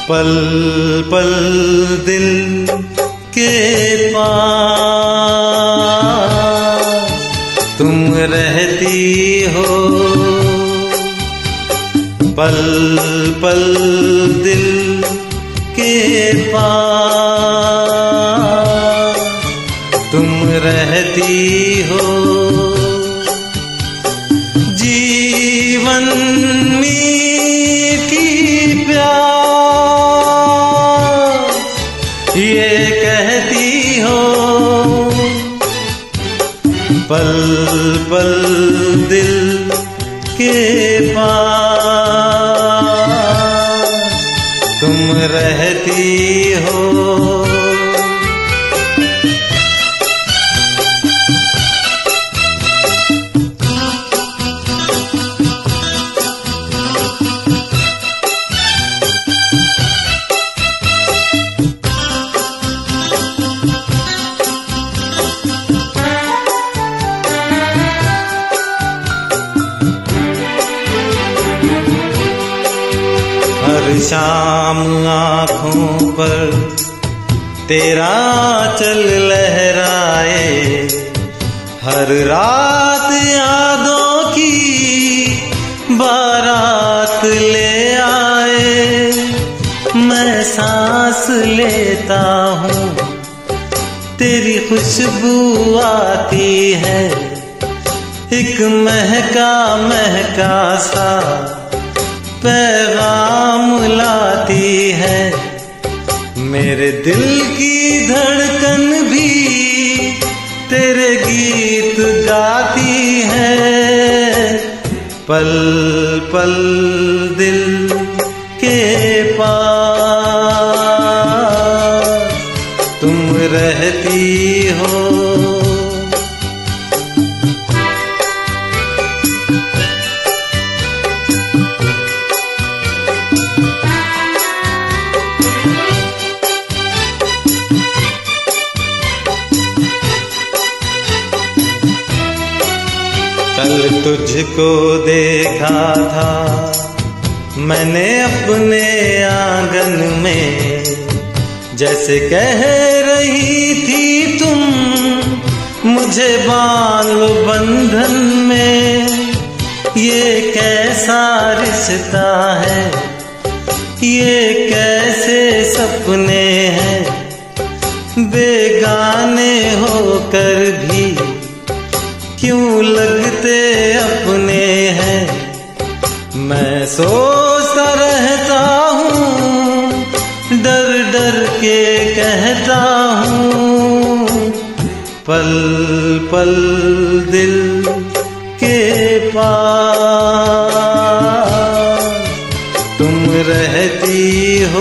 पल पल दिल के पास तुम रहती हो, पल पल दिल के पास तुम रहती हो। जीवन मीठी प्यास ये कहती हो, पल पल दिल के पास तुम रहती हो। हर शाम आँखों पर तेरा चल लहराए, हर रात यादों की बारात ले आए। मैं सांस लेता हूँ तेरी खुशबू आती है, एक महका महका सा पैगाम लाती है। मेरे दिल की धड़कन भी तेरे गीत गाती है, पल पल दिल के पास तुम रहती हो। कल तुझको देखा था मैंने अपने आंगन में, जैसे कह रही थी तुम मुझे बांध लो बंधन में। ये कैसा रिश्ता है, ये कैसे सपने हैं, बेगाने होकर भी क्यों लगते अपने हैं। मैं सोचता रहता हूँ, डर डर के कहता हूँ, पल पल दिल के पास तुम रहती हो।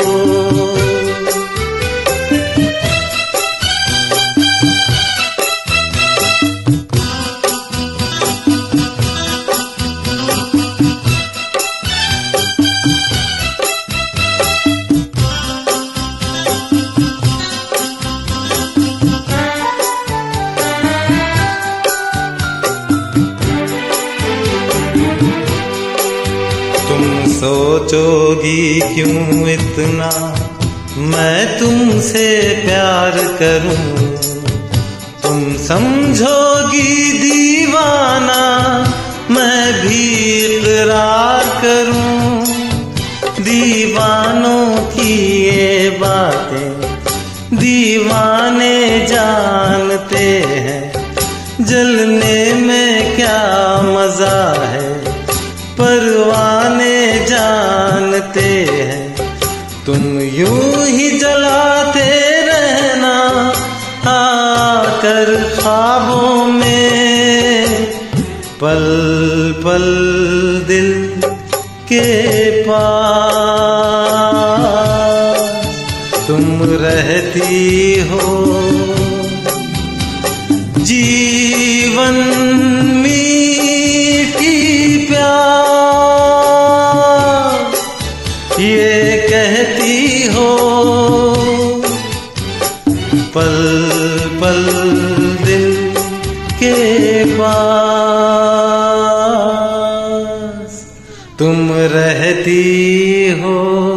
तुम सोचोगी क्यों इतना मैं तुमसे प्यार करूं, तुम समझोगी दीवाना मैं भी इकरार करूं। दीवानों की ये बातें दीवाने जानते हैं, जलने में क्या मजा है परवाने जानते हैं। तुम यूं ही जलाते रहना आकर ख्वाबों में, पल पल दिल के पास तुम रहती हो। जीवन मीठी प्यास ये कहती हो, पल पल दिल के पास तुम रहती हो।